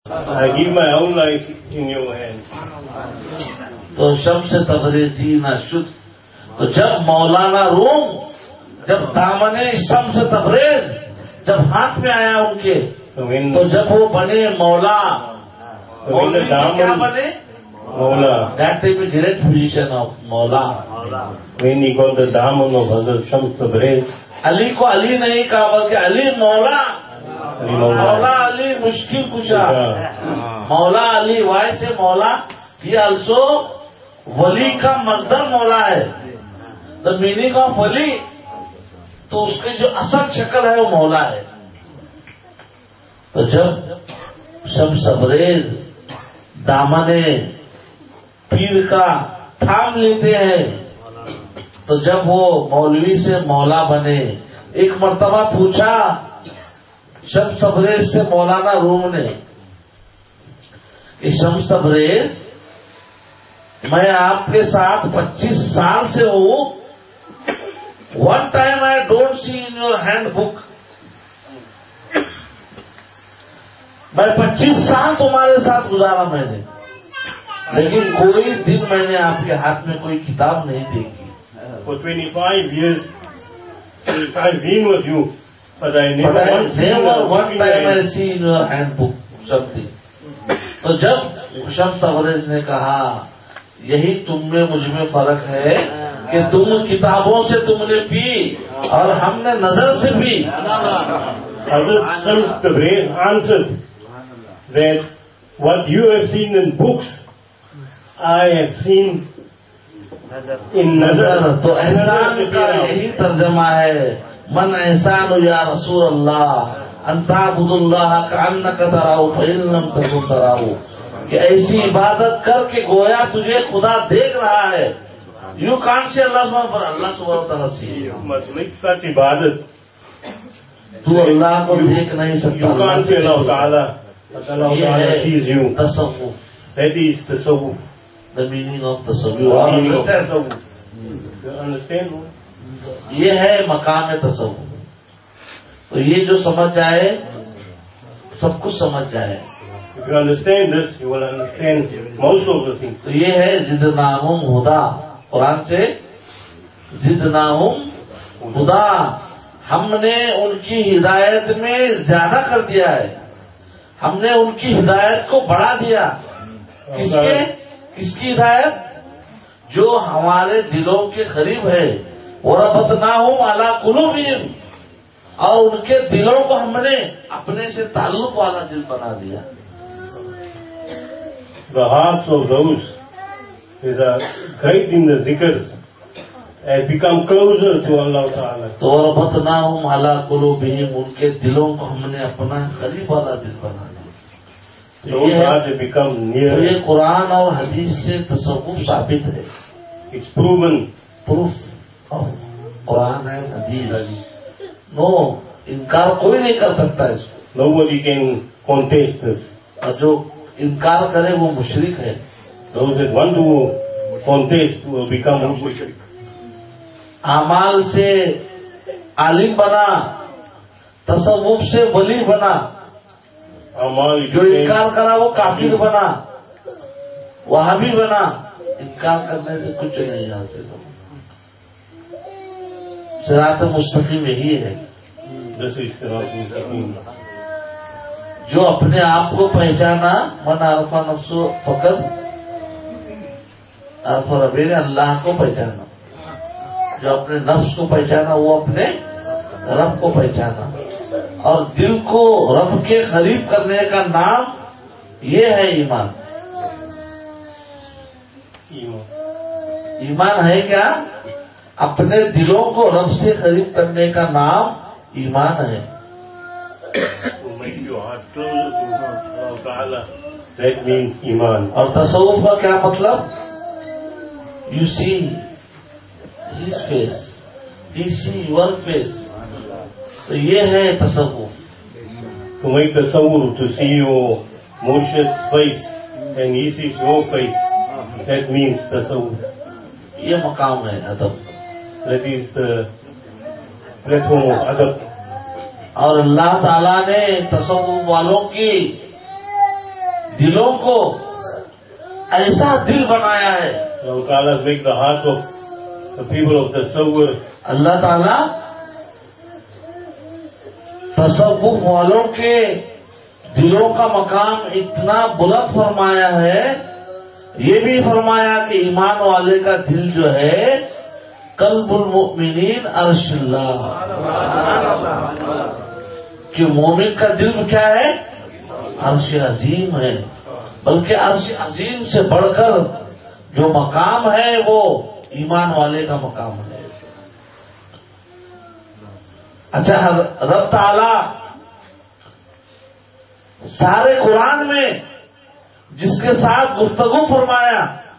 I give my whole life in your hands. تو شمس تبریزی نہ شد. تو جب مولانا روم جب دامن شمس تبریز جب ہاتھ میں آیا ان کے تو جب وہ بنے مولا کیا بنے Mawla. That is the great position of مولا. When he got the Daman of Hazrat Shams Tabriz, علی کو علی نہیں کہا بلکہ علی مولا. مولا علی مشکل کشا. مولا علی وائی سے مولا یہ آلسو ولی کا مصدر مولا ہے. دا میننگ آف ولی تو اس کی جو اصل شکل ہے وہ مولا ہے. تو جب شمس تبریز دامن پیر کا تھام لیتے ہیں تو جب وہ مولوی سے مولا بنے. ایک مرتبہ پوچھا شمس تبریز سے مولانا روم نے کہ شمس تبریز میں آپ کے ساتھ 25 سال سے ہوں. One time I don't see in your handbook بک. میں 25 سال تمہارے ساتھ گزارا میں نے لیکن کوئی دن میں نے آپ کے ہاتھ میں کوئی کتاب نہیں دیکھی. For 25 years, I've been with you, but I never one time I see in your handbook something. تو جب شمس تبریز نے کہا یہی تم میں مجھ میں فرق ہے کہ تم کتابوں سے تم نے پی اور ہم نے نظر سے پی. Hazrat Shams Tabriz answered that what you have seen in books, I have seen in nazar. تو احسان کا یہی ترجمہ ہے. من احسان یا رسول اللہ ان تعبد اللہ کانک تراہ فإن لم تکن تراہ. کہ ایسی عبادت کر کے گویا تجھے خدا دیکھ رہا ہے. یو کانٹ سی اللہ سبحانہ پر اللہ سبحانہ وتعالی سی. You must make such ibadat. تو اللہ کو دیکھ نہیں سکتا. You can't see Allah Ta'ala, but Allah Ta'ala sees you. تصوف. That is tasawwuf. The meaning of تصوف. You understand? یہ ہے مقام تصوف. تو یہ جو سمجھ جائے سب کچھ سمجھ جائے. If you understand this, you will understand most of the things. تو یہ ہے زدناہم ہدا. قرآن سے زدناہم ہدا. ہم نے ان کی ہدایت میں زیادہ کر دیا ہے. ہم نے ان کی ہدایت کو بڑھا دیا. کس کی ہدایت؟ جو ہمارے دلوں کے قریب ہے. وَرَبَطْنَاهُمْ عَلَىٰ قُلُوبِهِمْ. اور ان کے دلوں کو ہم نے اپنے سے تعلق والا دل بنا دیا. The hearts of those that are great in the zikrs have become closer to Allah Ta'ala. تو وَرَبَطْنَاهُمْ عَلَىٰ قُلُوبِهِمْ. ان کے دلوں کو ہم نے اپنا قریب والا دل بنا دیا. Those hearts have become near. یہ قرآن اور حدیث سے تصوف ثابت ہے. It's proven. پروف قرآن ہے حدیث. نو انکار کوئی نہیں کر سکتا اس کو. Nobody can contest this. اور جو انکار کرے وہ مشرک ہے. Those that want to contest will become mushrik. اعمال سے عالم بنا, تصوف سے ولی بنا. جو انکار کرا وہ کافر بنا, وہابی بنا. انکار کرنے سے کچھ نہیں جانتے. صراط مستقیم یہی ہے. جو اپنے آپ کو پہچانا, من عرف نفسہ فقط عرف ربہ, اللہ کو پہچانا. جو اپنے نفس کو پہچانا وہ اپنے رب کو پہچانا. اور دل کو رب کے قریب کرنے کا نام یہ ہے ایمان. ایمان ہے کیا؟ اپنے دلوں کو رب سے قریب کرنے کا نام ایمان ہے. That means ایمان. اور تصوف کا کیا مطلب؟ You see his face, he see your face. تو یہ ہے تصوف. To make tasawwur, to see your Moshe's face and he sees your face, that means tasawwur. یہ مقام ہے ادب. That is the platform of adab. اور اللہ تعالیٰ نے تصوف والوں کی دلوں کو ایسا دل بنایا ہے. Allah Ta'ala has made the heart of the people of Tasawwur. اللہ تعالیٰ تصوف والوں کے دلوں کا مقام اتنا بلند فرمایا ہے. یہ بھی فرمایا کہ ایمان والے کا دل جو ہے قلب المؤمنین عرش اللہ، کہ مومن کا دل کیا ہے؟ عرش عظیم ہے. بلکہ عرش عظیم سے بڑھ کر جو مقام ہے وہ ایمان والے کا مقام ہے. اچھا، رب تعالی سارے قرآن میں جس کے ساتھ گفتگو فرمایا،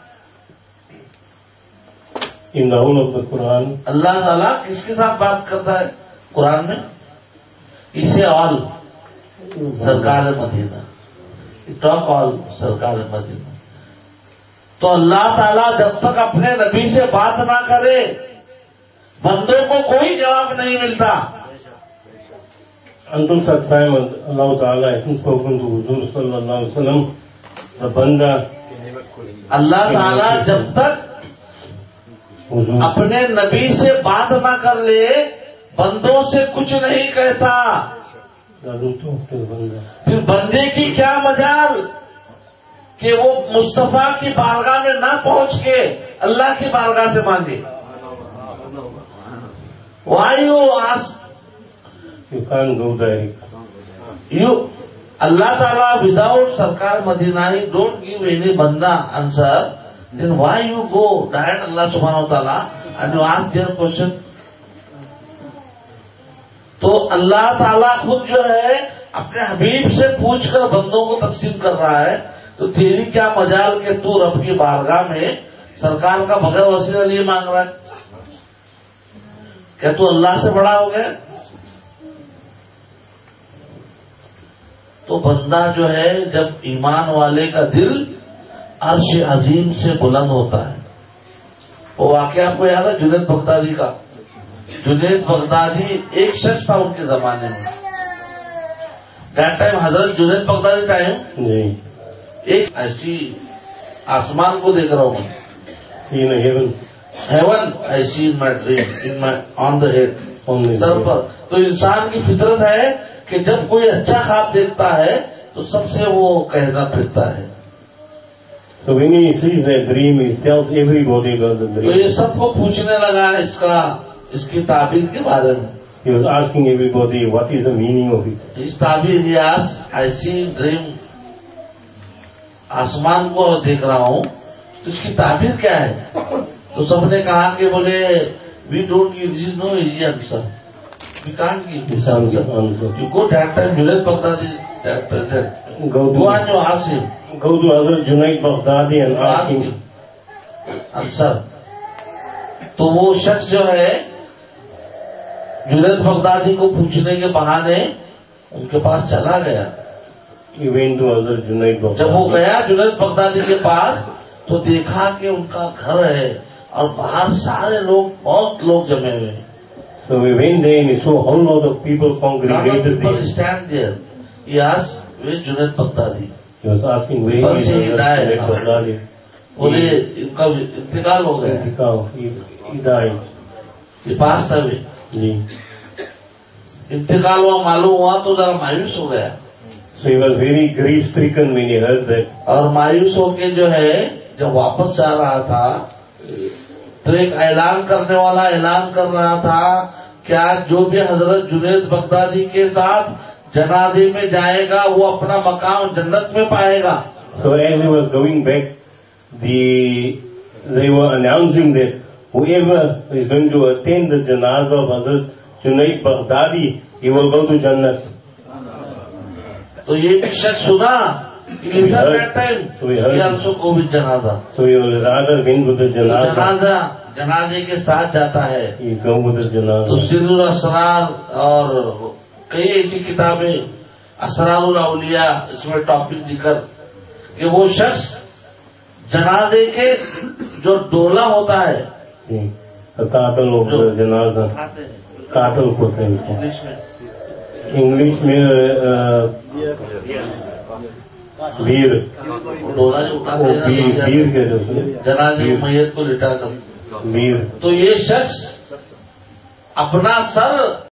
In the whole of the Quran, اللہ تعالیٰ کس کے ساتھ بات کرتا ہے قرآن میں؟ اسے آل سرکار مدینہ، ٹاک آل سرکار مدینہ. تو اللہ تعالیٰ جب تک اپنے نبی سے بات نہ کرے بندوں کو کوئی جواب نہیں ملتا. until such time as Allah Ta'ala hasn't spoken to Huzur Sallallahu Alaihi Wasallam, the Banda, اللہ تعالیٰ جب تک Huzur, اپنے نبی سے بات نہ کر لے بندوں سے کچھ نہیں کہتا. doesn't talk to the Banda. پھر بندے کی کیا مجال کہ وہ مصطفیٰ کی بارگاہ میں نہ پہنچ کے اللہ کی بارگاہ سے مانگے. Why you ask? You can't go there. Allah Ta'ala without Sarkar Madina, he don't give any banda answer. Then why you go direct Allah Subhanahu Wa Ta'ala and you ask their question? تو اللہ تعالیٰ خود جو ہے اپنے حبیب سے پوچھ کر بندوں کو تقسیم کر رہا ہے. تو تیری کیا مجال کہ تو رب کی بارگاہ میں سرکار کا بغیر وسیلہ نہیں مانگ رہا ہے؟ کیا تو اللہ سے بڑا ہو گیا؟ تو بندہ جو ہے جب ایمان والے کا دل عرش عظیم سے بلند ہوتا ہے. وہ واقعہ آپ کو یاد ہے جنید بغدادی کا؟ جنید بغدادی ایک شخص تھا ان کے زمانے میں. دیٹ ٹائم حضرت جنید بغدادی ٹائم نہیں. ایک ایسی آسمان کو دیکھ رہا ہوں، In a heaven, heaven I see in my dream on the head, on the سر پر. تو انسان کی فطرت ہے کہ جب کوئی اچھا خواب دیکھتا ہے تو سب سے وہ کہنا پھرتا ہے. So when he sees that dream, he tells everybody about the تو dream. یہ سب کو پوچھنے لگا اس کی تعبیر کے بارے میں. He was asking everybody what is the meaning of it. اس تعبیر ریاض ایسی ڈریم آسمان کو دیکھ رہا ہوں تو اس کی تعبیر کیا ہے؟ تو سب نے کہا کہ بولے we don't give no easy answer, we can't give This answer. You go that time Junaid Baghdadi that present Go go on to, you ask him go to Hazrat Junaid Baghdadi and ask him. Answer. تو وہ شخص جو ہے جنید بغدادی کو پوچھنے کے بہانے ان کے پاس چلا گیا. He went to Hazrat Junaid جب وہ Baghdadi. گیا جنید بغدادی کے پاس تو دیکھا کہ ان کا گھر ہے اور باہر سارے لوگ بہت لوگ جمے ہوئے ہیں. So we went there and he saw a whole lot of people congregated People there. stand there. He asked, where is Junaid Baghdadi? He was asking where But is he Hazrat died. Junaid Baghdadi. بولے ان کا انتقال ہو گیا. He died. یہ پاس تھا بھی Ji. انتقال ہوا معلوم ہوا تو ذرا مایوس ہو گیا. So he was very grief stricken when he heard that. اور مایوس ہو کے جو ہے جب واپس جا رہا تھا تو ایک اعلان کرنے والا اعلان کر رہا تھا کہ آج جو بھی حضرت جنید بغدادی کے ساتھ جنازے میں جائے گا وہ اپنا مقام جنت میں پائے گا. So as he was going back, they were announcing that whoever is going to attend the janazah of Hazrat Junaid Baghdadi, he will go to Jannat. تو یہ بھی شخص سنا کو بھی جنازہ So he will rather win with the janazah. جنازے کے ساتھ جاتا ہے. He go with the تو janazah. سر الاسرار اور کئی ایسی کتابیں اسرار الاولیاء اس میں ٹاپک ذکر کہ وہ شخص جنازے کے جو ڈولا ہوتا ہے Ji. The qatl of the janazah. Qatl ہوتے ہیں. انگلش میں English میں بیر ڈولا جو اٹھا وہ بیر کہتے ہیں اس میں، جنازے میت کو لٹا کر، بیر تو یہ شخص اپنا سر